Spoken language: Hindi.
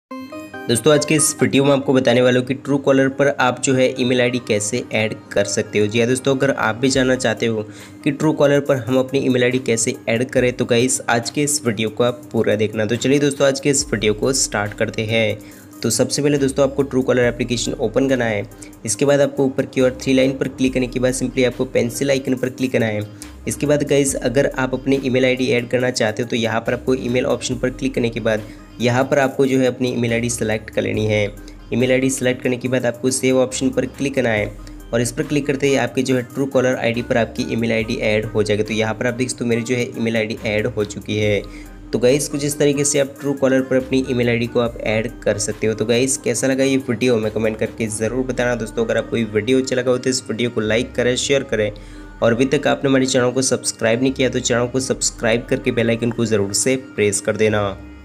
दोस्तों आज के इस वीडियो में आपको बताने वाला हूँ कि ट्रू कॉलर पर आप जो है ईमेल आईडी कैसे ऐड कर सकते हो। जी हाँ दोस्तों, अगर आप भी जानना चाहते हो कि ट्रू कॉलर पर हम अपनी ईमेल आईडी कैसे ऐड करें तो गाइस आज के इस वीडियो को आप पूरा देखना। तो चलिए दोस्तों आज के इस वीडियो को स्टार्ट करते हैं। तो सबसे पहले दोस्तों आपको ट्रू कॉलर एप्लीकेशन ओपन करना है। इसके बाद आपको ऊपर की ओर 3 लाइन पर क्लिक करने के बाद सिंपली आपको पेंसिल आइकन पर क्लिक करना है। इसके बाद गाइस अगर आप अपनी ईमेल आईडी ऐड करना चाहते हो तो यहाँ पर आपको ईमेल ऑप्शन पर क्लिक करने के बाद यहाँ पर आपको जो है अपनी ईमेल आईडी सेलेक्ट कर लेनी है। ईमेल आईडी सेलेक्ट करने के बाद आपको सेव ऑप्शन पर क्लिक करना है और इस पर क्लिक करते ही आपके जो है ट्रू कॉलर आईडी पर आपकी ईमेल आईडी ऐड हो जाएगी। तो यहाँ पर आप देख सकते हो मेरी जो है ईमेल आईडी ऐड हो चुकी है। तो गाइस कुछ इस तरीके से आप ट्रू कॉलर पर अपनी ईमेल आईडी को आप ऐड कर सकते हो। तो गाइस कैसा लगा ये वीडियो मैं कमेंट करके ज़रूर बताना। दोस्तों अगर आपको ये वीडियो अच्छा लगा हो तो इस वीडियो को लाइक करें, शेयर करें और अभी तक आपने हमारे चैनल को सब्सक्राइब नहीं किया तो चैनल को सब्सक्राइब करके बेल आइकन को ज़रूर से प्रेस कर देना।